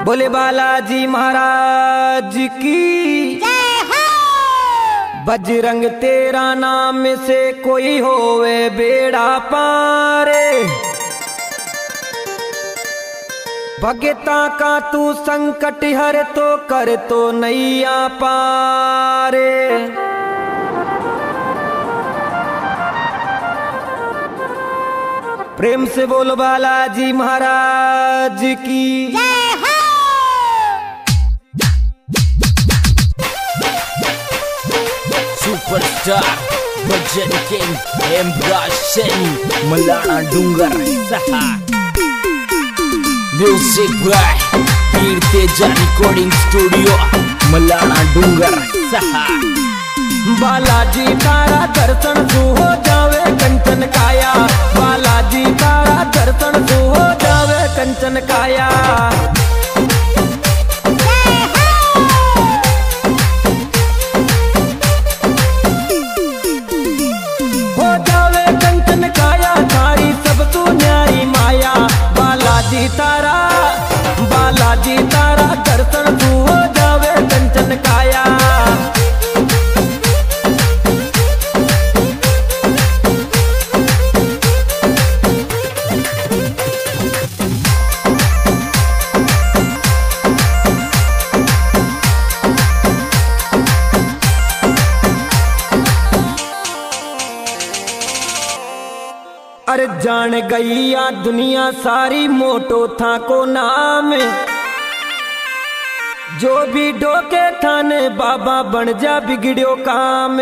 बोले बालाजी महाराज की जय हो। बजरंग तेरा नाम से कोई होवे बेड़ा पारे, भगता का तू संकट हर तो कर तो नैया पारे। प्रेम से बोलो बालाजी महाराज की जय हो। सुपरस्टार भजन किंग एम्ब्राशन Malana Dungar Saha music by Veer Teja recording studio Malana Dungar Saha. Balaji तारा दर्शन तू हो जावे कंचन काया, बालाजी तारा दर्शन तू हो जावे कंचन काया। हो जावे कंचन काया थारी सब तू न्यारी माया, बालाजी तारा दर्शन तू हो जावे कंचन काया। अरे जान गईया दुनिया सारी मोटो था को नाम, जो भी डोके थाने बाबा बन जा बिगड़ियो काम।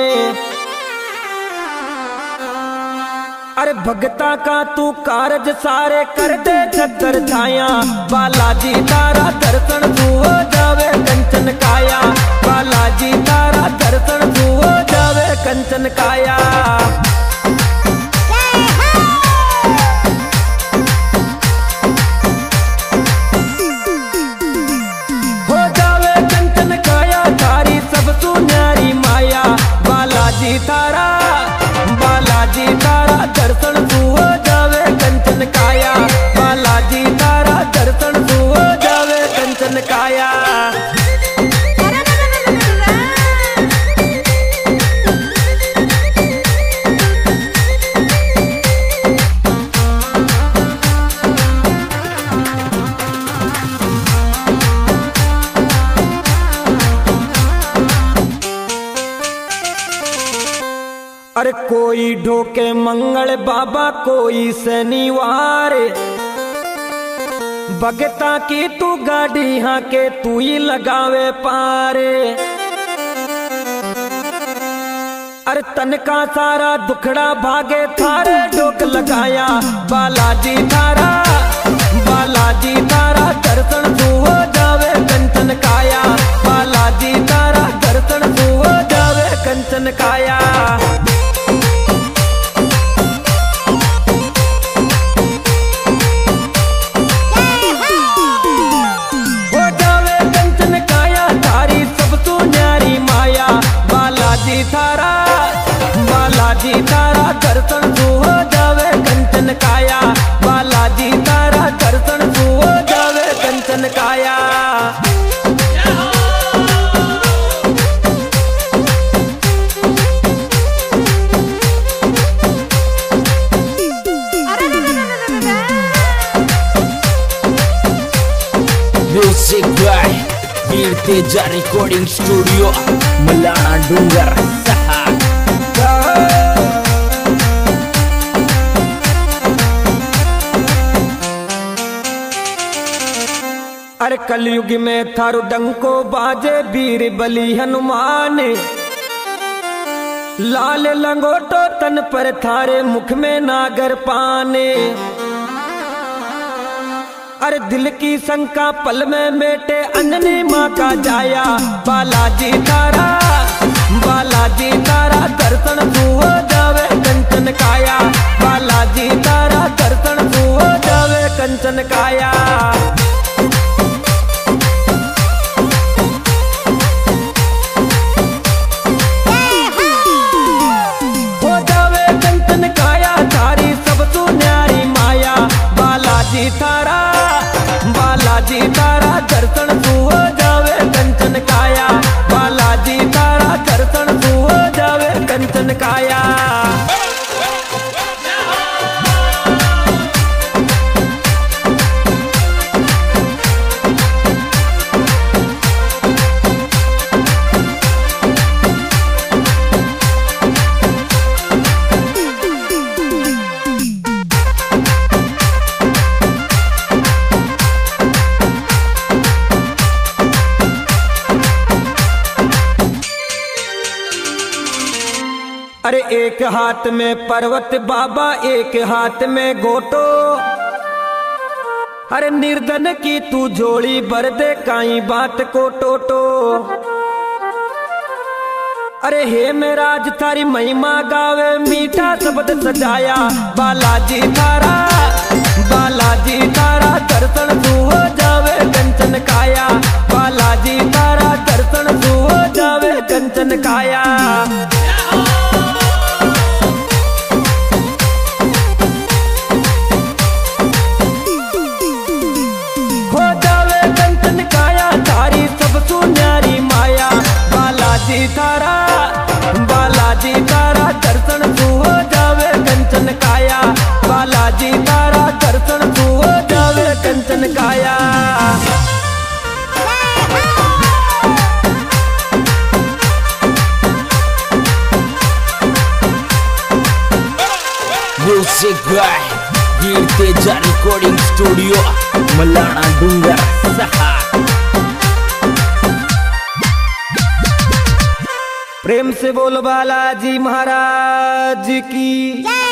अरे भगता का तू कारज सारे कर दे चक्कर छाया, बालाजी तारा दर्शन तू हो जावे कंचन काया, बालाजी तारा दर्शन तू हो जावे कंचन काया। बालाजी तारा दर्शन तू हो जावे कंचन काया, बालाजी तारा दर्शन तू हो जावे कंचन काया। अरे कोई ढोके मंगल बाबा कोई शनिवार, भगता की तू गाड़ी हाँ के तू ही लगावे पारे। अरे तन का सारा दुखड़ा भागे थारे ढोक लगाया, बालाजी तारा दर्शन तू हो जावे कंचन काया, बालाजी तारा दर्शन तू हो जावे कंचन काया। बालाजी तारा दर्शन तू हो जावे कंचन काया, बालाजी तारा दर्शन तू हो जावे कंचन काया। Music by Veer Teja recording studio Malana Dungar Saha. अरे कलयुग में थारु डंको बाजे वीर बलि हनुमान, लाल लंगोटो तन पर थारे मुख में नागर पाने। अरे दिल की शंका पल में मेटे अंजनी माँ का जाया, बालाजी तारा दर्शन तू हो जावे कंचन काया, बालाजी तारा दर्शन तू हो जावे कंचन काया। हो जावे कंचन काया थारी सब तू न्यारी माया, बालाजी तारा दर्शन तू हो जावे कंचन काया, बालाजी तारा दर्शन तू हो जावे कंचन काया। अरे एक हाथ में पर्वत बाबा एक हाथ में गोटो, अरे निर्धन की तू झोली भर दे काई बात को टोटो। अरे हे मेराज थारी महिमा गावे मीठा शब्द सजाया, बालाजी तारा दर्शन तू हो जावे कंचन काया, बालाजी तारा दर्शन तू हो जावे कंचन काया। बालाजी तारा दर्शन तू हो जावे कंचन काया, बालाजी तारा दर्शन तू हो जावे कंचन काया। Music by Veer Teja recording studio Malana Dungar Saha. प्रेम से बोलो बालाजी महाराज की।